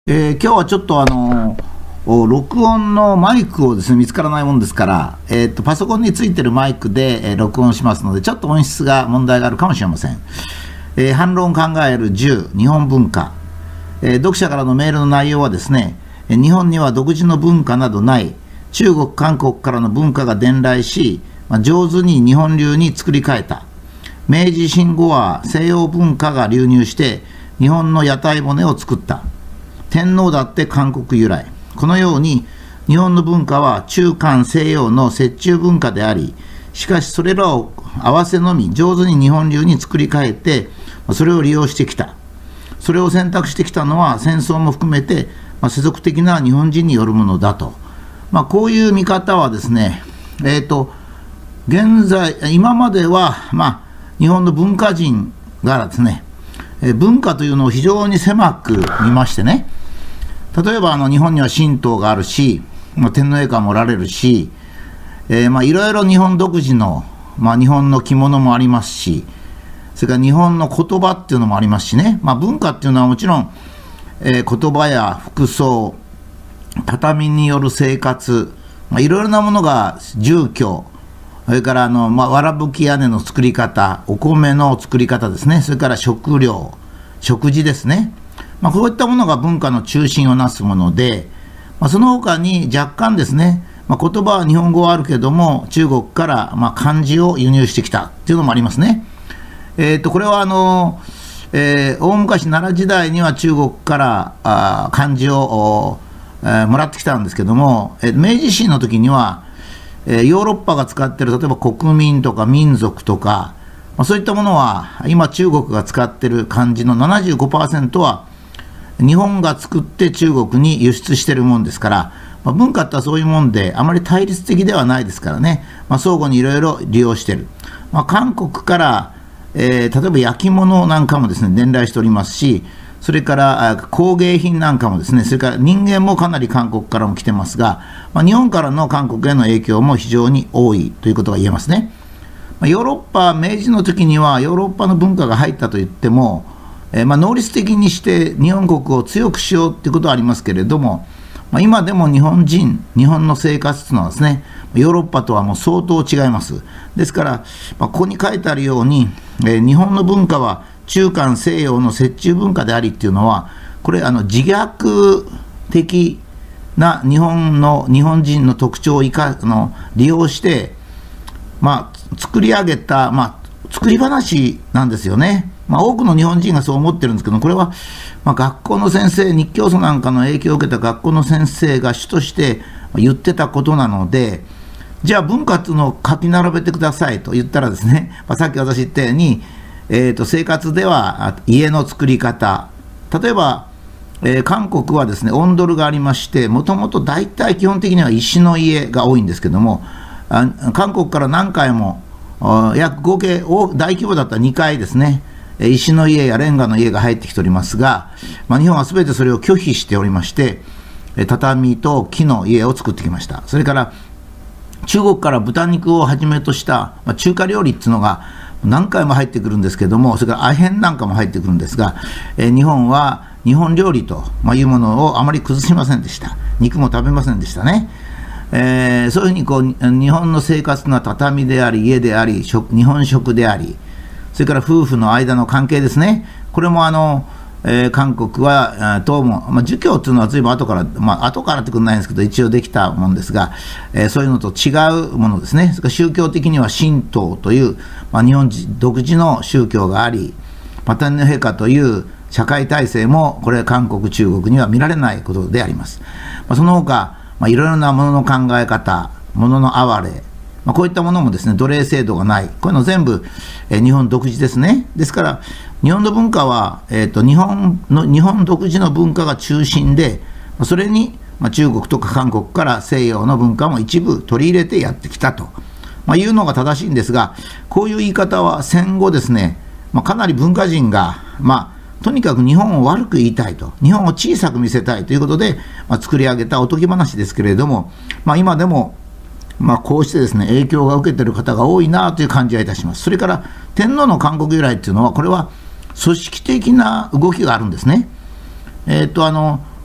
今日はちょっと録音のマイクをですね、見つからないもんですから、パソコンについてるマイクで、録音しますので、ちょっと音質が問題があるかもしれません。反論を考える10、日本文化。読者からのメールの内容はですね、日本には独自の文化などない、中国、韓国からの文化が伝来し、上手に日本流に作り変えた。明治維新後は西洋文化が流入して、日本の屋台骨を作った。天皇だって韓国由来。このように日本の文化は中韓西洋の折衷文化であり、しかしそれらを合わせのみ上手に日本流に作り変えて、それを利用してきた。それを選択してきたのは戦争も含めて世俗的な日本人によるものだと。こういう見方はですね、現在今までは日本の文化人がですね、文化というのを非常に狭く見ましてね、例えば日本には神道があるし、天皇陛下もおられるし、いろいろ日本独自の、日本の着物もありますし、それから日本の言葉っていうのもありますしね、文化っていうのはもちろん、言葉や服装、畳による生活、いろいろなものが住居、それからわらぶき屋根の作り方、お米の作り方ですね、それから食料、食事ですね、こういったものが文化の中心をなすもので、その他に若干ですね、言葉は日本語はあるけども、中国から漢字を輸入してきたっていうのもありますね。これは大昔奈良時代には中国から漢字をもらってきたんですけども、明治維新の時にはヨーロッパが使っている例えば国民とか民族とか、そういったものは今中国が使っている漢字の 75% は日本が作って中国に輸出しているもんですから、文化ってそういうもんであまり対立的ではないですからね、相互にいろいろ利用している。韓国から、例えば焼き物なんかもですね伝来しておりますし、それから工芸品なんかもですね、それから人間もかなり韓国からも来てますが、日本からの韓国への影響も非常に多いということが言えますね。ヨーロッパ、明治の時にはヨーロッパの文化が入ったといっても、能率的にして日本国を強くしようということはありますけれども、今でも日本人、日本の生活というのはですね、ヨーロッパとはもう相当違います。ですから、ここに書いてあるように、日本の文化は中韓西洋の折衷文化でありっていうのは、これ自虐的な日本人の特徴を利用して、作り上げた、作り話なんですよね。多くの日本人がそう思ってるんですけど、これは学校の先生、日教祖なんかの影響を受けた学校の先生が主として言ってたことなので、じゃあ文化というのを書き並べてくださいと言ったらですね、さっき私言ったように、生活では家の作り方、例えば、韓国はですねオンドルがありまして、もともと大体基本的には石の家が多いんですけども、韓国から何回も約合計大規模だったら2回ですね、石の家やレンガの家が入ってきておりますが、日本はすべてそれを拒否しておりまして、畳と木の家を作ってきました。それから中国から豚肉をはじめとした中華料理っていうのが何回も入ってくるんですけども、それからアヘンなんかも入ってくるんですが、日本は日本料理というものをあまり崩しませんでした。肉も食べませんでしたね。そういうふうに日本の生活の畳であり家であり日本食であり、それから夫婦の間の関係ですね、これも韓国はどうも、儒教というのは随分後から、後からってことないんですけど、一応できたものですが、そういうのと違うものですね。それから宗教的には神道という、日本独自の宗教があり、天皇陛下という社会体制も、これ韓国、中国には見られないことであります。その他、いろいろなものの考え方、ものの哀れ、こういったものもですね、奴隷制度がない、こういうの全部、日本独自ですね。ですから、日本の文化は、日本独自の文化が中心で、それに、中国とか韓国から西洋の文化も一部取り入れてやってきたと、いうのが正しいんですが、こういう言い方は戦後ですね、かなり文化人が、とにかく日本を悪く言いたいと、日本を小さく見せたいということで、作り上げたおとぎ話ですけれども、今でもこうしてですね影響が受けている方が多いなという感じがいたします。それから天皇の韓国由来というのは、これは組織的な動きがあるんですね。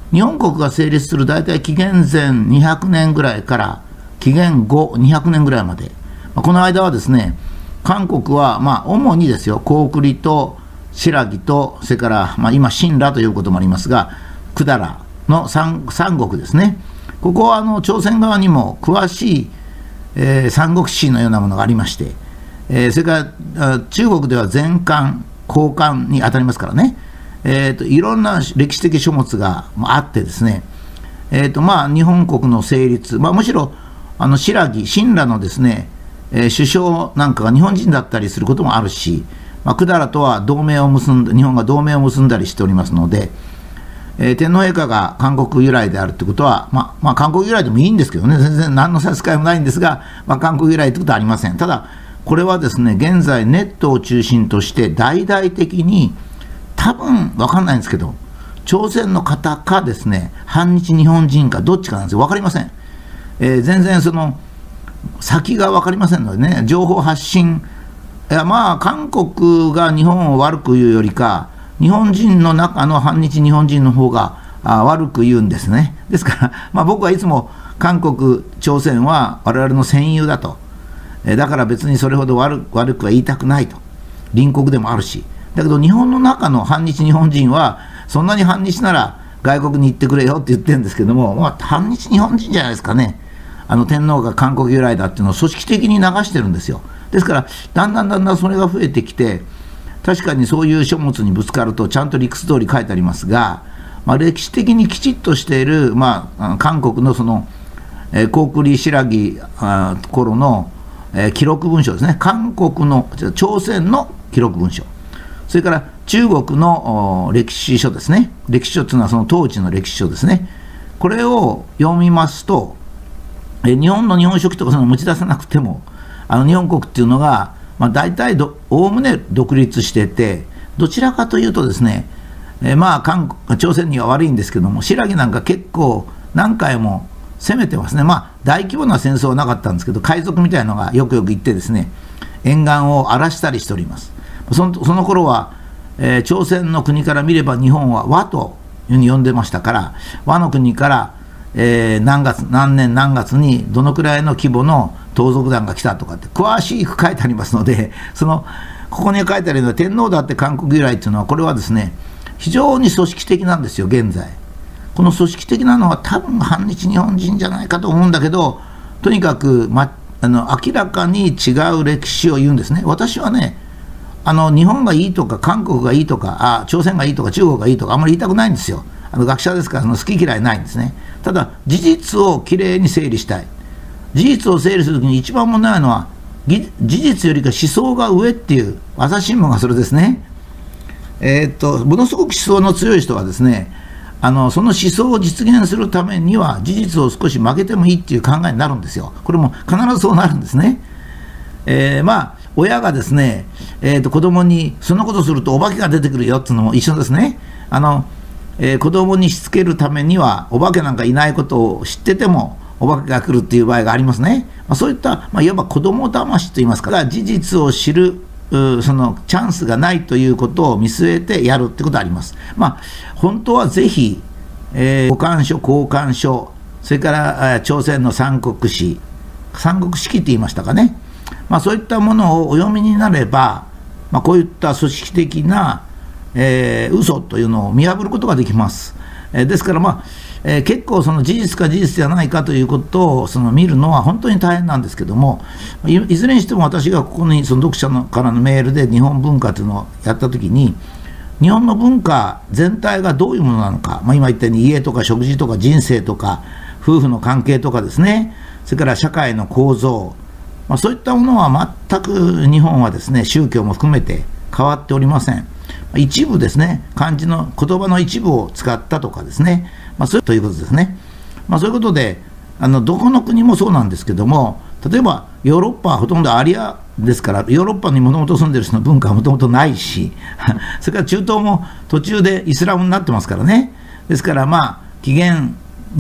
日本国が成立する大体紀元前200年ぐらいから紀元後200年ぐらいまで、この間はですね、韓国は主にですよ、高句麗と新羅と、それから今新羅ということもありますが、百済の 三国ですね。ここは朝鮮側にも詳しい、三国志のようなものがありまして、それから中国では前漢後漢に当たりますからね、いろんな歴史的書物があってですね、日本国の成立、むしろ新羅のですね、首相なんかが日本人だったりすることもあるし、百済とは同盟を結んだ、日本が同盟を結んだりしておりますので、天皇陛下が韓国由来であるということは、韓国由来でもいいんですけどね、全然何の差し支えもないんですが、韓国由来ということはありません。ただ、これはですね、現在、ネットを中心として大々的に、多分分かんないんですけど、朝鮮の方かですね、反日日本人かどっちかなんですよ、分かりません。全然その先が分かりませんのでね、情報発信、韓国が日本を悪く言うよりか、日本人の中の反日日本人の方が悪く言うんですね。ですから、僕はいつも韓国、朝鮮は我々の戦友だと、だから別にそれほど悪くは言いたくないと、隣国でもあるし、だけど日本の中の反日日本人は、そんなに反日なら外国に行ってくれよって言ってるんですけども、反日日本人じゃないですかね。天皇が韓国由来だっていうのを組織的に流してるんですよ。ですからだんだんそれが増えてきて、確かにそういう書物にぶつかるとちゃんと理屈通り書いてありますが、歴史的にきちっとしている、韓国のその、高句麗新羅頃の、記録文書ですね。韓国の朝鮮の記録文書、それから中国の歴史書ですね。歴史書というのはその当時の歴史書ですね。これを読みますと、日本の日本書紀とかその持ち出さなくても、日本国っていうのが、大体おおむね独立してて、どちらかというとですね、朝鮮には悪いんですけども、新羅なんか結構何回も攻めてますね。大規模な戦争はなかったんですけど、海賊みたいなのがよく行ってですね、沿岸を荒らしたりしております。その頃は、朝鮮の国から見れば日本は倭というふうに呼んでましたから、倭の国から、何年何月にどのくらいの規模の盗賊団が来たとかって詳しく書いてありますので、ここに書いてあるような天皇だって韓国由来っていうのは、これはですね、非常に組織的なんですよ、現在。この組織的なのは多分反日日本人じゃないかと思うんだけど、とにかく、明らかに違う歴史を言うんですね。私はね、日本がいいとか韓国がいいとか朝鮮がいいとか中国がいいとかあんまり言いたくないんですよ。学者ですから好き嫌いないんですね。ただ事実をきれいに整理したい。事実を整理するときに一番問題なのは事実よりか思想が上っていう、朝日新聞がそれですね。ものすごく思想の強い人はですね、その思想を実現するためには事実を少し曲げてもいいっていう考えになるんですよ。これも必ずそうなるんですね。親がですね、子供にそんなことするとお化けが出てくるよっていうのも一緒ですね。子供にしつけるためにはお化けなんかいないことを知っててもお化けが来るっていう場合がありますね。そういった、いわば子供騙しといいますか、事実を知るそのチャンスがないということを見据えてやるってことがあります。本当はぜひ、五漢書、交換書、それから朝鮮の三国史って言いましたかね。そういったものをお読みになれば、こういった組織的な、嘘というのを見破ることができます。ですから結構その事実か事実じゃないかということを見るのは本当に大変なんですけども、いずれにしても私がここにその読者からのメールで日本文化というのをやったときに、日本の文化全体がどういうものなのか、今言ったように家とか食事とか人生とか夫婦の関係とかですね、それから社会の構造、そういったものは全く日本はですね、宗教も含めて変わっておりません。一部ですね、漢字の言葉の一部を使ったとかですね、そういうことですね。そういうことでどこの国もそうなんですけども、例えばヨーロッパはほとんどアリアですから、ヨーロッパにもともと住んでる人の文化はもともとないしそれから中東も途中でイスラムになってますからね。ですから紀元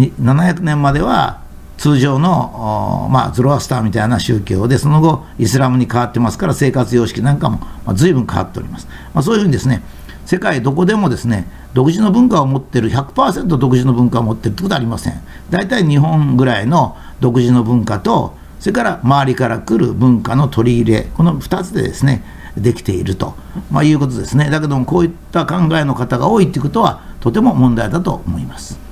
700年までは通常のゾロアスターみたいな宗教で、その後イスラムに変わってますから、生活様式なんかも随分変わっております。そういうふうにですね、 世界どこでもですね、独自の文化を持っている、100% 独自の文化を持っているということはありません。大体日本ぐらいの独自の文化と、それから周りから来る文化の取り入れ、この2つでですね、できていると、いうことですね。だけどもこういった考えの方が多いということはとても問題だと思います。